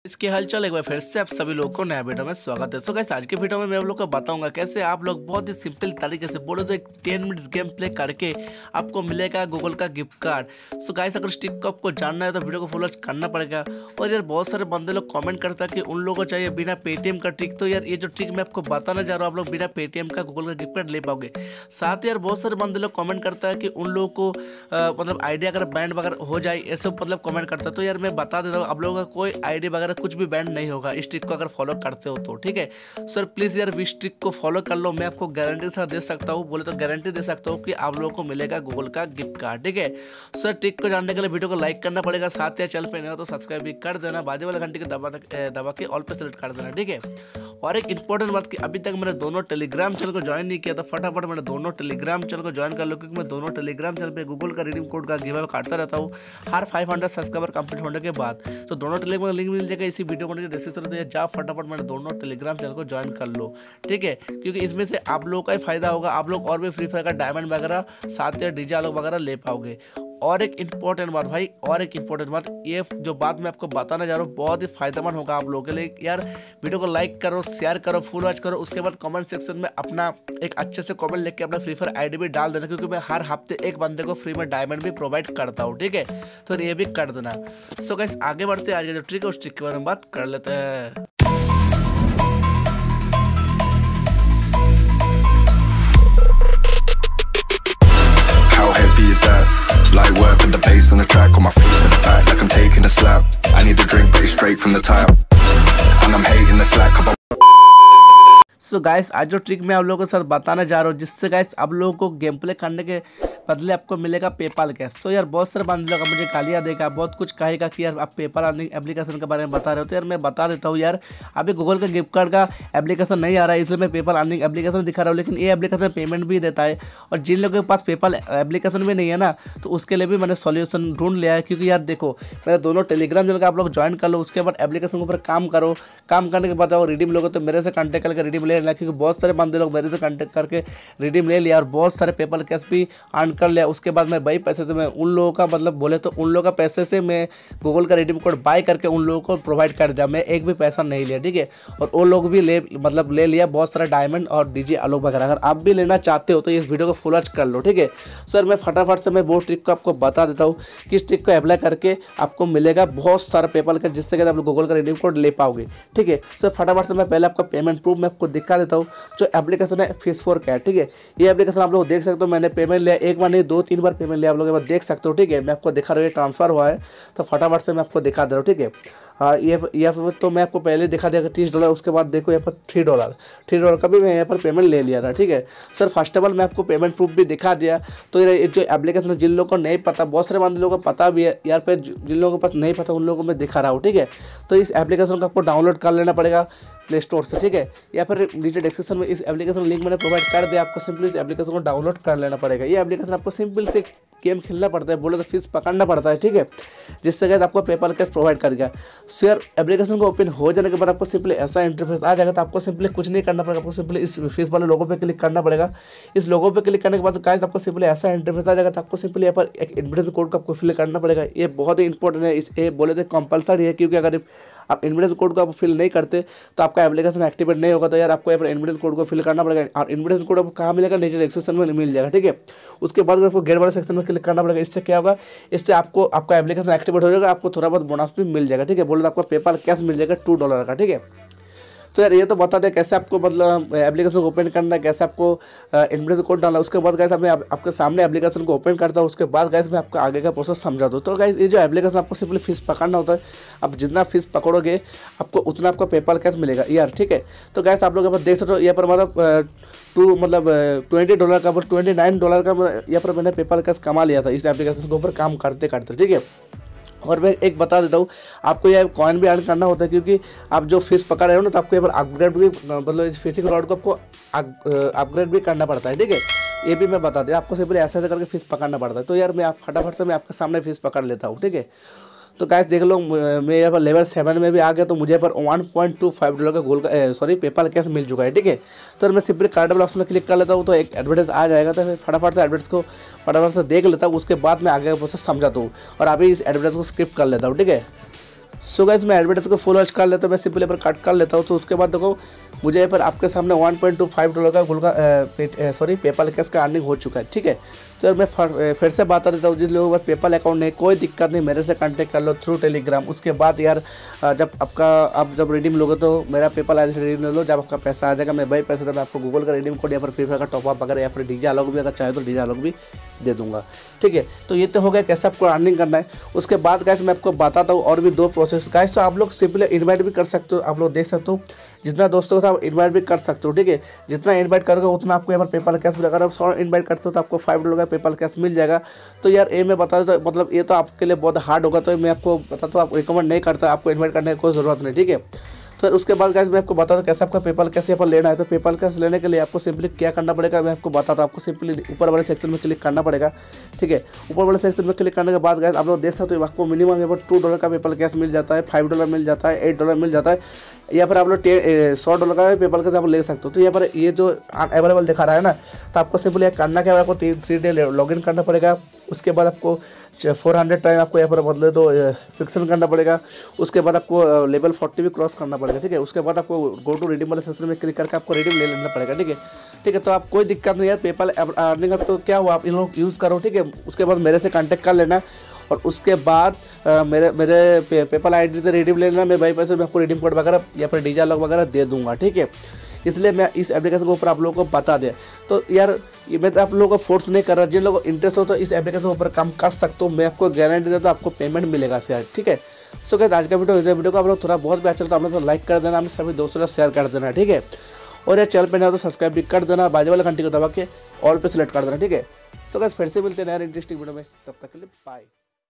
इसके हालचाल एक बार फिर से आप सभी लोगों को नया वीडियो में स्वागत है। सो गाइस, आज के वीडियो में मैं आप लोग को बताऊंगा कैसे आप लोग बहुत ही सिंपल तरीके से बोलो तो एक 10 मिनट्स गेम प्ले करके आपको मिलेगा गूगल का गिफ्ट कार्ड। सो गाइस, अगर इस ट्रिक को आपको जानना है तो वीडियो को फॉलो करना पड़ेगा। और यार बहुत सारे बंदे लोग कमेंट करता है कि उन लोगों को चाहिए बिना पेटीएम का ट्रिक। तो यार ये जो ट्रिक मैं आपको बताना चाह रहा हूँ, आप लोग बिना पेटीएम का गूगल का गिफ्ट कार्ड ले पाओगे। साथ ही यार बहुत सारे बंदे लोग कमेंट करता है कि उन लोगों को मतलब आईडी अगर बैंड वगैरह हो जाए ऐसे मतलब कमेंट करता है। तो यार मैं बता देता हूँ, आप लोगों का कोई आईडी वगैरह कुछ भी बैंड नहीं होगा इस ट्रिक को अगर फॉलो करते हो तो। ठीक है सर, प्लीज यार इस ट्रिक को फॉलो कर लो। मैं आपको गारंटी के साथ दे सकता हूँ, बोले तो गारंटी दे सकता हूँ कि आप लोगों को मिलेगा गूगल का गिफ्ट कार्ड। ठीक है सर, ट्रिक को जानने के लिए वीडियो को लाइक करना पड़ेगा। साथ या चैनल पे नहीं हो तो सब्सक्राइब भी कर देना, बाजू वाले घंटे के दबा के ऑल पे सेलेक्ट कर देना। ठीक है, और एक इंपॉर्टेंट बात कि अभी तक मैंने दोनों टेलीग्राम चैनल को ज्वाइन नहीं किया, तो फटाफट मैंने दोनों टेलीग्राम चैनल को ज्वाइन कर लो, क्योंकि मैं दोनों टेलीग्राम चैनल पे गूगल का रिडीम कोड का गिव अवे काटता रहता हूँ हर 500 सब्सक्राइबर कंप्लीट होने के बाद। तो दोनों टेलीग्राम का लिंक मिल जाएगा इसी वीडियो को डिस्क्रिप्शन में। जा फटाफट मैंने दोनों टेलीग्राम चैनल को ज्वाइन कर लो। ठीक है, क्योंकि इसमें से आप लोगों का ही फायदा होगा, आप लोग और भी फ्री फायर का डायमंड वगैरह साथ या डीजे आलोक वगैरह ले पाओगे। और एक इंपॉर्टेंट बात भाई, और एक इंपॉर्टेंट बात, ये जो बात मैं आपको बताना चाह रहा हूँ बहुत ही फायदेमंद होगा आप लोगों के लिए। यार वीडियो को लाइक करो, शेयर करो, फुल वॉच करो, उसके बाद कमेंट सेक्शन में अपना एक अच्छे से कमेंट लिख के अपना फ्री फायर आईडी भी डाल देना, क्योंकि मैं हर हफ्ते एक बंदे को फ्री में डायमंड भी प्रोवाइड करता हूँ। ठीक है, तो ये भी कर देना। सो गाइस, आगे बढ़ते हैं, आज का जो ट्रिक है उस ट्रिक के बारे में बात कर लेते हैं। How heavy is that? Light work with the bass on the track, on my feet to the back like I'm taking a slap. I need a drink, but it's straight from the tap, and I'm hating the slack up. So guys, आज जो trick मैं आप लोगों के साथ बताना जा रहा हूँ, जिससे गाइस आप लोगों को गेम प्ले करने के बदले आपको मिलेगा पेपाल कैश। सो यार बहुत सारे बंदे लोग मुझे गालियाँ देगा, बहुत कुछ कहेगा कि यार आप पेपाल अर्निंग एप्लीकेशन के बारे में बता रहे हो। तो यार मैं बता देता हूँ, यार अभी गूगल का गिफ्ट कार्ड का एप्लीकेशन नहीं आ रहा है, इसलिए मैं पेपाल अर्निंग एप्लीकेशन दिखा रहा हूँ। लेकिन ये एप्लीकेशन पेमेंट भी देता है, और जिन लोगों के पास पेपाल एप्लीकेशन भी नहीं है ना, तो उसके लिए भी मैंने सॉल्यूशन ढूंढ लिया है। क्योंकि यार देखो, मेरे दोनों टेलीग्राम चैनल का आप लोग ज्वाइन कर लो, उसके बाद एप्लीकेशन के ऊपर काम करो। काम करने के बाद रिडीम लोगे तो मेरे से कॉन्टैक्ट करके रिडीम ले लेना, क्योंकि बहुत सारे बंदे लोग मेरे से कॉन्टैक्ट करके रिडीम ले लिया और बहुत सारे पेपाल कैश भी अर्न कर लिया। उसके बाद मैं वही पैसे से मैं उन लोगों का मतलब बोले तो उन लोगों का पैसे से मैं गूगल का रिडीम कोड बाय करके उन लोगों को प्रोवाइड कर दिया। मैं एक भी पैसा नहीं लिया। ठीक है, और वो लोग भी ले लिया बहुत सारा डायमंड और डीजे आलोक वगैरह। अगर आप भी लेना चाहते हो तो इस वीडियो को फुल वॉच कर लो। ठीक है सर, मैं फटाफट से मैं वो ट्रिक को आपको बता देता हूँ कि इस ट्रिक को अप्लाई करके आपको मिलेगा बहुत सारा पेपाल का, जिससे कि आप गूगल का रिडीम कोड ले पाओगे। ठीक है सर, फटाफट से मैं पहले आपका पेमेंट प्रूफ मैं आपको दिखा देता हूँ। जो एप्लीकेशन है Fish4Cat। ठीक है, ये एप्लीकेशन आप लोग देख सकते हो, मैंने पेमेंट लिया एक बार नहीं 2-3 बार पेमेंट लिया, आप लोग एक बार देख सकते हो। ठीक है, मैं आपको दिखा रहा हूँ, ये ट्रांसफर हुआ है, तो फटाफट से मैं आपको दिखा दे रहा हूँ। ठीक है, ये तो मैं आपको पहले दिखा दिया $30, उसके बाद देखो यहाँ पर $3 का भी मैं यहाँ पर पेमेंट ले लिया था। ठीक है सर, फर्स्ट ऑफ ऑल मैं आपको पेमेंट प्रूफ भी दिखा दिया। तो ये जो एप्लीकेशन जिन लोगों को नहीं पता, बहुत सारे बंदे लोगों को पता भी है यार, फिर जिन लोगों के पास नहीं पता उन लोगों को मैं दिखा रहा हूँ। ठीक है, तो इस एप्लीकेशन को आपको डाउनलोड कर लेना पड़ेगा प्ले स्टोर से। ठीक है, या फिर नीचे डिस्क्रिप्शन में इस एप्लीकेशन लिंक मैंने प्रोवाइड कर दिया, आपको सिंपली इस एप्लीकेशन को डाउनलोड कर लेना पड़ेगा। ये एप्लीकेशन आपको सिंपल से गेम खेलना पड़ता है, बोले तो फिश पकड़ना पड़ता है। ठीक है, जिससे कि आपको पेपाल कैश प्रोवाइड करेगा। शेयर एप्लीकेशन को ओपन हो जाने के बाद आपको सिंपली ऐसा इंटरफेस आ जाएगा। तो आपको सिंपली कुछ नहीं करना पड़ेगा, आपको सिंपली इस फिश वाले लोगो पे क्लिक करना पड़ेगा। इस लोगो पे क्लिक करने के बाद गाइस आपको सिंपली ऐसा इंटरफेस आ जाएगा। तो आपको सिंपली यहाँ पर एक इन्विटेशन कोड को आपको फिल करना पड़ेगा। ये बहुत ही इंपॉर्टेंट है, ये बोले तो कंपलसरी है, क्योंकि अगर आप इन्विटेशन कोड को आप फिल नहीं करते तो आपका एप्लीकेशन एक्टिवेट नहीं होगा। तो यार आपको यहाँ पर इन्विटेशन कोड को फिल करना पड़ेगा, और इन्विटेशन कोड आपको कहाँ मिलेगा, नीचे डिस्क्रिप्शन में मिल जाएगा। ठीक है, उसके बाद आपको गेट वाले सेक्शन में क्लिक करना पड़ेगा। इससे क्या होगा, इससे आपको आपका एप्लीकेशन एक्टिवेट हो जाएगा, आपको थोड़ा बहुत बोनस भी मिल जाएगा। ठीक है, बोले तो आपको पेपाल कैश मिल जाएगा $2 का। ठीक है, तो यार ये तो बता दें कैसे आपको मतलब एप्लीकेशन को ओपन करना है, कैसे आपको इन्विटेशन कोड डालना है। उसके बाद गाइस मैं आपके सामने एप्लीकेशन को ओपन करता हूँ, उसके बाद गाइस मैं आपको आगे का प्रोसेस समझा दूँ। तो गाइस ये जो एप्लीकेशन आपको सिंपली फिश पकड़ना होता है, आप जितना फिश पकड़ोगे आपको उतना आपका पेपाल कैश मिलेगा यार। ठीक है, तो गाइस आप लोग यहाँ पर देख सकते हो, यहाँ पर मतलब $20 का $29 का यहाँ पर मैंने पेपाल कैश कमा लिया था इस एप्लीकेशन के ऊपर काम करते करते। ठीक है, और मैं एक बता देता हूँ, आपको यह कॉइन भी अर्न करना होता है, क्योंकि आप जो फिश पकड़ रहे हो ना, तो आपको यहाँ पर अपग्रेड भी मतलब इस फिशिंग रॉड को आपको अपग्रेड भी करना पड़ता है। ठीक है, ये भी मैं बता दें, आपको सिर्फ ऐसे करके फिश पकड़ना पड़ता है। तो यार मैं फटाफट से मैं आपके सामने फिश पकड़ लेता हूँ। ठीक है, तो गाइस देख लो, मैं यहाँ पर लेवल 7 में भी आ गया, तो मुझे पर $1.25 का गोल का पेपाल कैश मिल चुका है। ठीक है, तो मैं सिंपली कार्ड वाला ऑप्शन में क्लिक कर लेता हूँ, तो एक एडवर्टाइज आ जाएगा। तो फिर फटाफट से एडवर्टाइज को फटाफट से देख लेता हूँ, उसके बाद मैं आगे का प्रोसेस समझाता हूँ, और अभी इस एडवर्टाइज को स्किप कर लेता हूँ। ठीक है, सो गाइस मैं एडवर्टाइज को फुल वॉच कर लेता हूँ, मैं सिंपली पर कट कर लेता हूँ। तो उसके बाद देखो मुझे यहाँ पर आपके सामने $1.25 का गुल का पेपाल कैश का अर्निंग हो चुका है, ठीक है। तो यार मैं फिर से बता देता हूँ, जिन लोगों के पास पेपाल अकाउंट नहीं, कोई दिक्कत नहीं, मेरे से कांटेक्ट कर लो थ्रू टेलीग्राम। उसके बाद यार जब आप जब रिडीम लोगे तो मेरा पेपाल आईडी से रिडीम ले लो। जब आपका पैसा आ जाएगा मैं वही पैसे तो मैं आपको गूगल का रिडीम कोड या फिर फ्री फायर का टॉपअप वगैरह या फिर डीजे अलॉग भी अगर चाहे तो डीजे अलॉग भी दे दूंगा, ठीक है। तो ये तो हो गया कैसे आपको अर्निंग करना है। उसके बाद गाइस मैं आपको बताता हूँ और भी 2 प्रोसेस गाइस। तो आप लोग सिंपली इन्वाइट भी कर सकते हो, आप लोग देख सकते हो, जितना दोस्तों के साथ इन्वाइट भी कर सकते हो, ठीक है। जितना इन्वाइट करोगे उतना आपको यहाँ पर पेपाल कैश मिलेगा। अगर आप 100 इन्वाइट करते हो तो आपको $5 का पेपाल कैश मिल जाएगा। तो यार ये मैं बता दूँ, मतलब ये तो आपके लिए बहुत हार्ड होगा, तो मैं आपको बताता हूँ, आप रिकमेंड नहीं करता, आपको इन्वाइट करने की कोई ज़रूरत नहीं, ठीक है। तो उसके बाद गाइस मैं आपको बताता हूँ कैसे आपका पेपाल कैसे यहाँ पर लेना है। तो पेपाल कैश लेने के लिए आपको सिंपली क्या करना पड़ेगा मैं आपको बताता हूँ। आपको सिंपली ऊपर वाले सेक्शन में क्लिक करना पड़ेगा, ठीक है। ऊपर वाले सेक्शन में क्लिक करने के बाद गाइस आप लोग देख सकते हो आपको मिनिमम यहाँ पर $2 का पेपाल कैश मिल जाता है, $5 मिल जाता है, $8 मिल जाता है, या फिर आप लोग $100 का पेपाल कैश आप ले सकते हो। तो यहाँ पर ये जो अवेलेबल दिखा रहा है ना, तो आपको सिंपली करना क्या है, आपको 3 डे लॉगिन करना पड़ेगा। उसके बाद आपको 400 टाइम आपको यहाँ पर बदले तो फिक्सन करना पड़ेगा। उसके बाद आपको लेवल 40 भी क्रॉस करना पड़ेगा, ठीक है। उसके बाद आपको गो टू रिडीम वाले सेक्शन में क्लिक करके आपको रिडीम ले लेना पड़ेगा, ठीक है, ठीक है। तो आप कोई दिक्कत नहीं है, पेपाल अर्निंग अब तो क्या हुआ, आप इन लोग यूज़ करो, ठीक है। उसके बाद मेरे से कांटेक्ट कर लेना और उसके बाद मेरे पेपाल आईडी से रिडीम ले लेना। मैं भाई पैसे मैं आपको रिडीम कोड वगैरह या फिर डीजे लॉग वगैरह दे दूंगा, ठीक है। इसलिए मैं इस एप्लीकेशन के ऊपर आप लोगों को बता दें। तो यार ये मैं तो आप लोगों को फोर्स नहीं कर रहा, जिन लोगों को इंटरेस्ट हो तो इस एप्लीकेशन के ऊपर काम कर सकते हो। मैं आपको गारंटी देता हूँ आपको पेमेंट मिलेगा यार, ठीक है। सो गाइस आज का वीडियो को आप लोग थोड़ा बहुत भी अच्छा लगता है, आप लोग लाइक कर देना, हमें सभी दोस्तों से शेयर कर देना, ठीक है। और यार चैनल पर नया तो सब्सक्राइब भी कर देना, बाजू वाला घंटी को दबा के ऑल पे सिलेक्ट कर देना, ठीक है। सो गाइस फिर से मिलते हैं नया इंटरेस्टिंग वीडियो में, तब तक के लिए बाय।